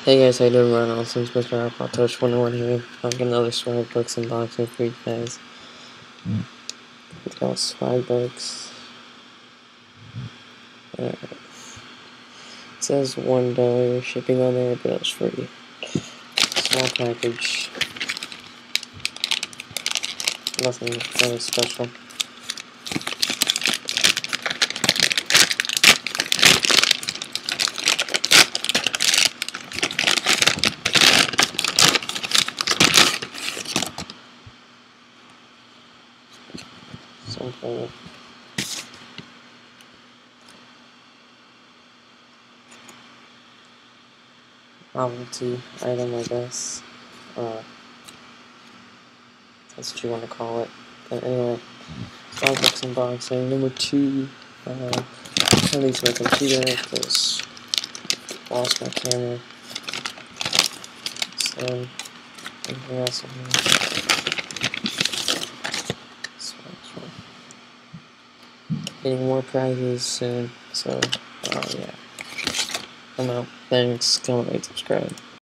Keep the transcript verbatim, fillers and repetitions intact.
Hey guys, how you doing? Ryan Alson's Mister iPod Touch twenty-one here. I've got another SwagBucks unboxing for you guys. It's called SwagBucks. Uh, it says one dollar shipping on there, but it's free. Small package. Nothing really special. Something novelty item, I guess. Uh, that's what you want to call it. But anyway, SwagBucks unboxing number two. Uh, I need to my computer because I lost my camera. So anything else in here? Getting more prizes soon, so uh, yeah. I'm out. Thanks. Comment, rate, subscribe.